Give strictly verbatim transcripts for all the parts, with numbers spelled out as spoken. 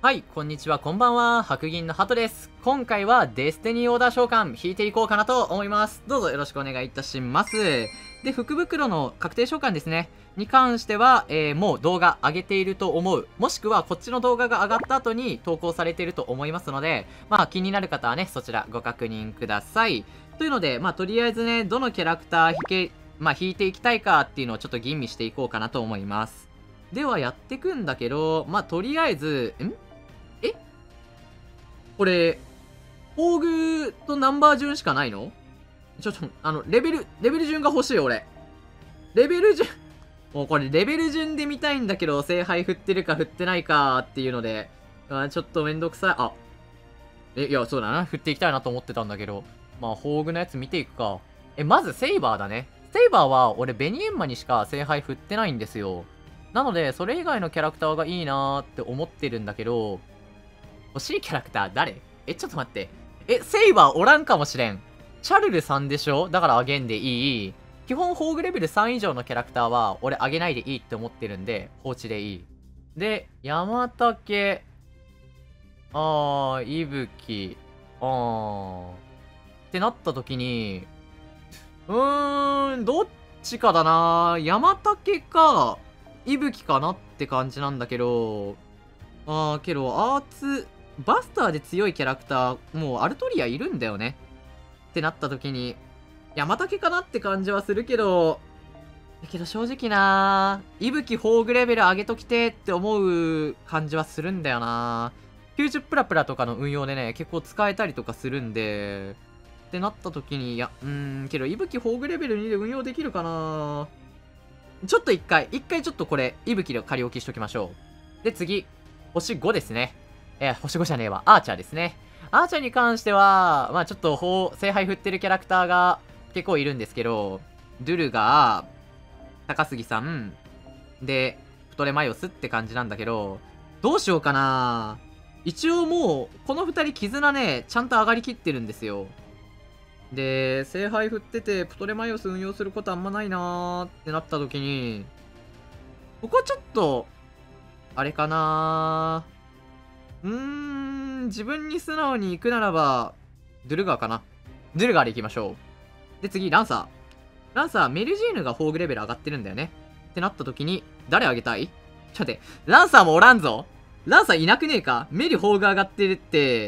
はい、こんにちは、こんばんは。白銀のハトです。今回はデスティニーオーダー召喚引いていこうかなと思います。どうぞよろしくお願いいたします。で、福袋の確定召喚ですね。に関しては、えー、もう動画上げていると思う。もしくはこっちの動画が上がった後に投稿されていると思いますので、まあ気になる方はね、そちらご確認ください。というので、まあとりあえずね、どのキャラクター引け、まあ引いていきたいかっていうのをちょっと吟味していこうかなと思います。ではやってくんだけど、まあとりあえず、んえこれ、宝具とナンバー順しかないの？ちょっと、あの、レベル、レベル順が欲しい、俺。レベル順、もうこれレベル順で見たいんだけど、聖杯振ってるか振ってないかっていうので、あちょっとめんどくさい。あ、え、いや、そうだな。振っていきたいなと思ってたんだけど。まあ、宝具のやつ見ていくか。え、まずセイバーだね。セイバーは、俺、ベニエンマにしか聖杯振ってないんですよ。なので、それ以外のキャラクターがいいなーって思ってるんだけど、欲しいキャラクター誰？え、ちょっと待って。え、セイバーおらんかもしれん。チャルルさんでしょ？だからあげんでいい。基本宝具レベルさん以上のキャラクターは、俺あげないでいいって思ってるんで、放置でいい。で、山竹、あー、いぶき、あー。ってなった時に、うーん、どっちかだな。山竹か、いぶきかなって感じなんだけど、あー、けど、アーツ、バスターで強いキャラクター、もうアルトリアいるんだよね。ってなった時に、山竹かなって感じはするけど、だけど正直なー、いぶき宝具レベル上げときてって思う感じはするんだよなー。きゅうじゅうプラプラとかの運用でね、結構使えたりとかするんで、ってなった時に、いや、うーん、けど、いぶき宝具レベルにで運用できるかな。ちょっと一回、一回ちょっとこれ、いぶきで仮置きしときましょう。で、次、星ごですね。えー、星ごじゃねえわ、アーチャーですね。アーチャーに関しては、まあちょっと、法、聖杯振ってるキャラクターが結構いるんですけど、ドゥルガー、高杉さん、で、プトレマイオスって感じなんだけど、どうしようかな。一応もう、この二人絆ね、ちゃんと上がりきってるんですよ。で、聖杯振ってて、プトレマイオス運用することあんまないなーってなった時に、ここちょっと、あれかなー。うーん、自分に素直に行くならば、ドゥルガーかな。ドゥルガーで行きましょう。で、次、ランサー。ランサー、メルジーヌが宝具レベル上がってるんだよね。ってなった時に、誰あげたい？ちょっと待って、ランサーもおらんぞ。ランサーいなくねえか？メリ宝具上がってるって、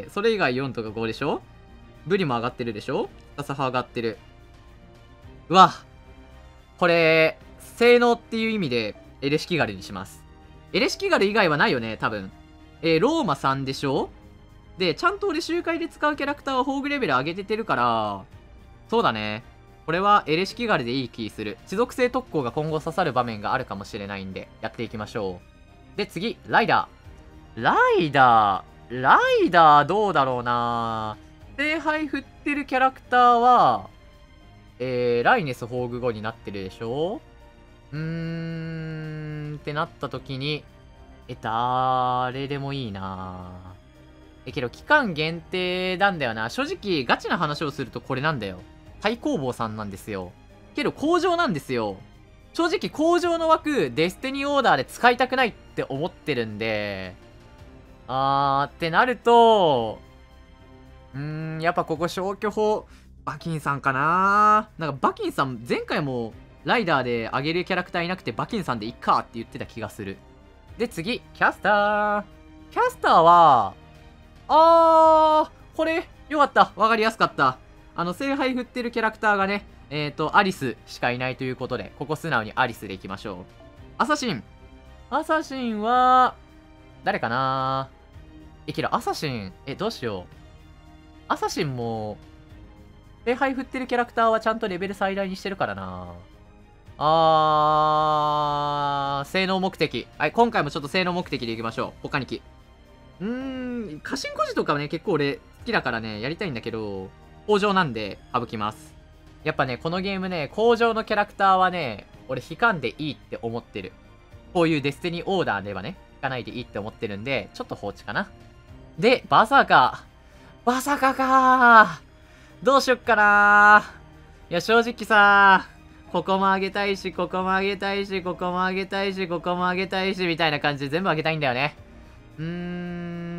それ以外よんとかごでしょ？ブリも上がってるでしょ？ササハ上がってる。うわ。これ、性能っていう意味で、エレシキガルにします。エレシキガル以外はないよね、多分。えー、ローマさんでしょ？で、ちゃんと俺周回で使うキャラクターは宝具レベル上げててるから、そうだね。これはエレシキガルでいい気する。地属性特攻が今後刺さる場面があるかもしれないんで、やっていきましょう。で、次、ライダー。ライダー。ライダーどうだろうな。聖杯振ってるキャラクターは、えー、ライネス宝具後になってるでしょ？うーん、ってなった時に、え、誰でもいいな。え、けど期間限定なんだよな。正直、ガチな話をするとこれなんだよ。太工房さんなんですよ。けど工場なんですよ。正直工場の枠、デスティニーオーダーで使いたくないって思ってるんで、あーってなると、うーん、やっぱここ消去法、バキンさんかな。なんかバキンさん、前回もライダーで上げるキャラクターいなくてバキンさんでいっかって言ってた気がする。で、次、キャスター。キャスターは、あー、これ、よかった。わかりやすかった。あの、聖杯振ってるキャラクターがね、えっと、アリスしかいないということで、ここ素直にアリスでいきましょう。アサシン。アサシンは、誰かな。え、けど、アサシン、え、どうしよう。アサシンも、聖杯振ってるキャラクターはちゃんとレベル最大にしてるからな。あー、性能目的。はい、今回もちょっと性能目的でいきましょう。他にき。うーん、家臣孤児とかはね、結構俺好きだからね、やりたいんだけど、工場なんで省きます。やっぱね、このゲームね、工場のキャラクターはね、俺引かんでいいって思ってる。こういうデスティニーオーダーではね、引かないでいいって思ってるんで、ちょっと放置かな。で、バーサーカー。バーサーカーかー。どうしよっかなー。いや、正直さー、ここも上げたいし、ここも上げたいし、ここも上げたいし、ここも上げたいし、みたいな感じで全部上げたいんだよね。うー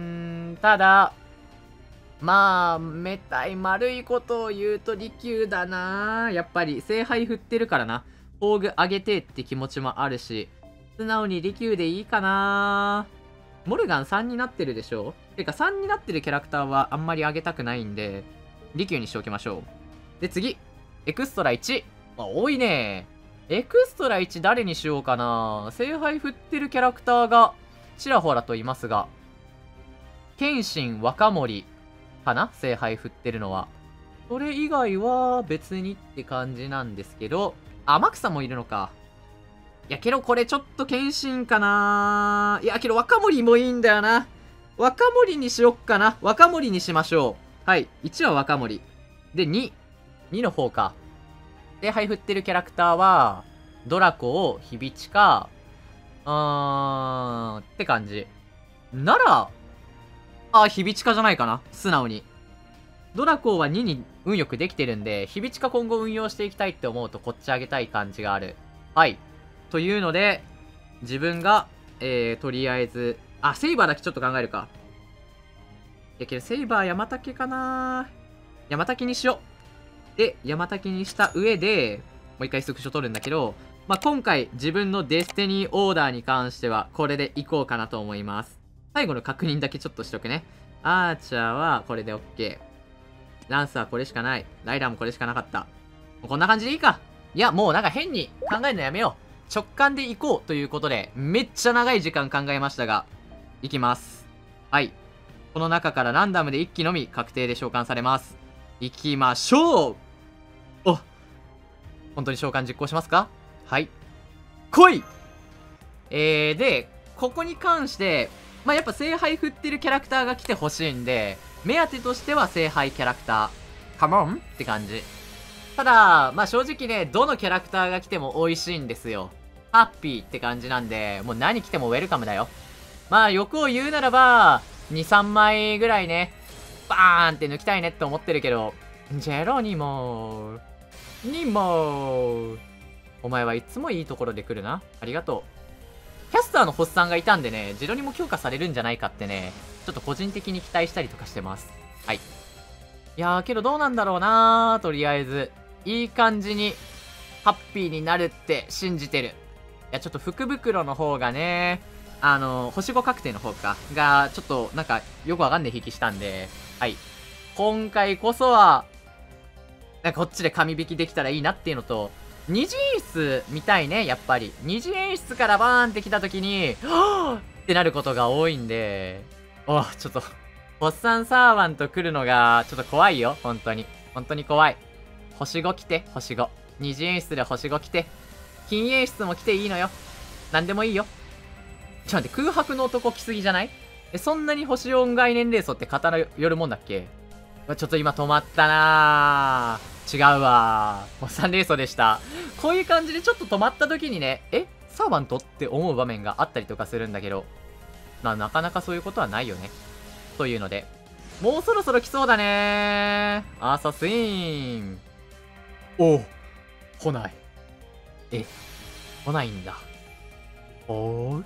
ただ、まあ、めたい丸いことを言うと利休だな。やっぱり、聖杯振ってるからな。宝具上げてって気持ちもあるし、素直に利休でいいかな。モルガンさんになってるでしょ。てかさんになってるキャラクターはあんまり上げたくないんで、利休にしておきましょう。で、次。エクストラいち。あ、多いね。エクストラいち誰にしようかな。聖杯振ってるキャラクターがちらほらといますが、謙信若森かな、聖杯振ってるのは。それ以外は別にって感じなんですけど、あ、マクさんもいるのか。いやけどこれちょっと謙信かな。いやけど若森もいいんだよな。若森にしよっかな。若森にしましょう。はい。いちは若森。で、に。にの方か。聖杯振ってるキャラクターは、ドラコをヒビチか、うーん、って感じ。なら、あ、ヒビチカじゃないかな。素直に。ドラコはにに運よくできてるんで、ヒビチカ今後運用していきたいって思うとこっち上げたい感じがある。はい。というので、自分が、えー、とりあえず、あ、セイバーだけちょっと考えるか。いやけど、セイバー山竹かな。山竹にしよう。で、山竹にした上で、もう一回スクショ取るんだけど、まあ、今回自分のデスティニーオーダーに関しては、これでいこうかなと思います。最後の確認だけちょっとしとくね。アーチャーはこれで OK。ランスはこれしかない。ライダーもこれしかなかった。もうこんな感じでいいか。いや、もうなんか変に考えるのやめよう。直感でいこうということで、めっちゃ長い時間考えましたが、いきます。はい。この中からランダムでいっきのみ確定で召喚されます。いきましょう。お、本当に召喚実行しますか。はい。来い。えー、で、ここに関して、まあ、やっぱ聖杯振ってるキャラクターが来てほしいんで、目当てとしては聖杯キャラクター。カモンって感じ。ただ、まあ、正直ね、どのキャラクターが来ても美味しいんですよ。ハッピーって感じなんで、もう何来てもウェルカムだよ。まあ、欲を言うならば、に、さんまいぐらいね、バーンって抜きたいねって思ってるけど、ジェロニモニモお前はいつもいいところで来るな。ありがとう。キャスターのホッさんがいたんでね、ジェロニモ強化されるんじゃないかってね、ちょっと個人的に期待したりとかしてます。はい。いやー、けどどうなんだろうなー、とりあえず。いい感じに、ハッピーになるって信じてる。いや、ちょっと福袋の方がね、あの、星ご確定の方か、が、ちょっと、なんか、よくわかんない引きしたんで、はい。今回こそは、なんかこっちで神引きできたらいいなっていうのと、二次演出見たいね、やっぱり。二次演出からバーンってきた時に、はぁってなることが多いんで、おちょっと、ホッサンサーワンと来るのが、ちょっと怖いよ、本当に。本当に怖い。星ご来て、星ご。二次演出で星ご来て。金演出も来ていいのよ。なんでもいいよ。ちょっと待って、空白の男来すぎじゃない？え、そんなに星よん概念レーソって刀寄るもんだっけ？ちょっと今止まったなぁ。違うわー。ホッサンレーソでした。こういう感じでちょっと止まった時にね、えサーバントって思う場面があったりとかするんだけど、まあなかなかそういうことはないよね。というので、もうそろそろ来そうだねー。アーサスイーン。おう、来ない。え、来ないんだ。おーい。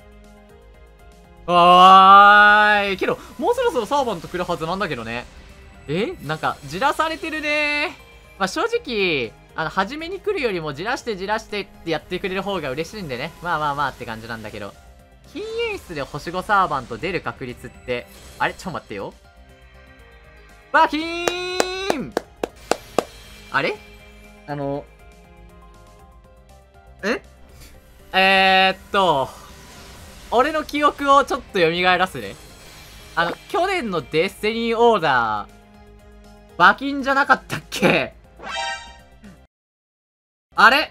わーい。けど、もうそろそろサーバント来るはずなんだけどね。えなんか、じらされてるねー。まあ、正直、あの、初めに来るよりもじらしてじらしてってやってくれる方が嬉しいんでね。まあまあまあって感じなんだけど。金演出で星ごサーバント出る確率って、あれちょっと待ってよ。バキーンあれあの、ええー、っと、俺の記憶をちょっと蘇らすね。あの、去年のデスティニーオーダー、馬金じゃなかったっけ？あれ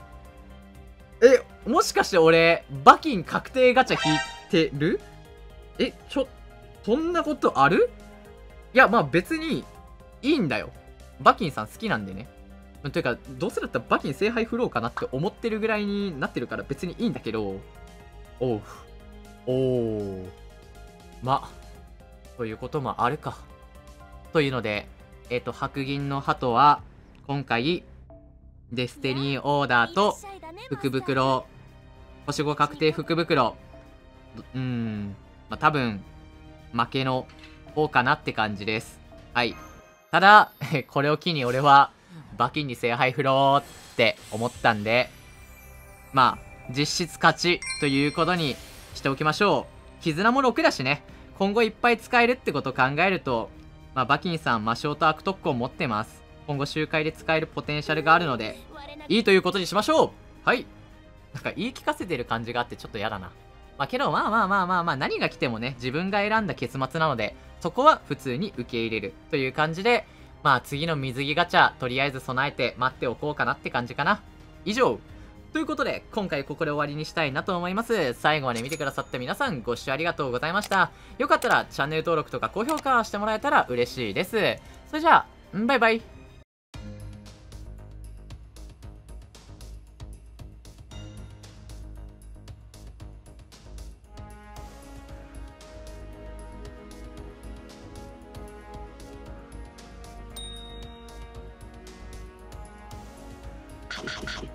え、もしかして俺、馬金確定ガチャ引いてる？え、ちょ、そんなことある？いや、まあ別に、いいんだよ。馬金さん好きなんでね。というか、どうせだったら馬金聖杯振ろうかなって思ってるぐらいになってるから別にいいんだけど、おう。おー。ま、ということもあるか。というので、えっと、白銀の鳩は、今回、デスティニーオーダーと、福袋、星ご確定福袋、うーん、まあ、多分、負けのこうかなって感じです。はい。ただ、これを機に俺は、馬琴に聖杯振ろうって思ったんで、まあ、実質勝ちということにしておきましょう。絆もろくだしね、今後いっぱい使えるってことを考えると、まあ、馬琴さん、魔性と悪特攻を持ってます。今後周回で使えるポテンシャルがあるので、いいということにしましょう。はい。なんか言い聞かせてる感じがあってちょっと嫌だな。まあけど、まあまあまあまあまあ、何が来てもね、自分が選んだ結末なので、そこは普通に受け入れるという感じで、まあ次の水着ガチャ、とりあえず備えて待っておこうかなって感じかな。以上。ということで、今回ここで終わりにしたいなと思います。最後まで見てくださった皆さん、ご視聴ありがとうございました。よかったらチャンネル登録とか高評価してもらえたら嬉しいです。それじゃあ、バイバイ。 シュシュシュ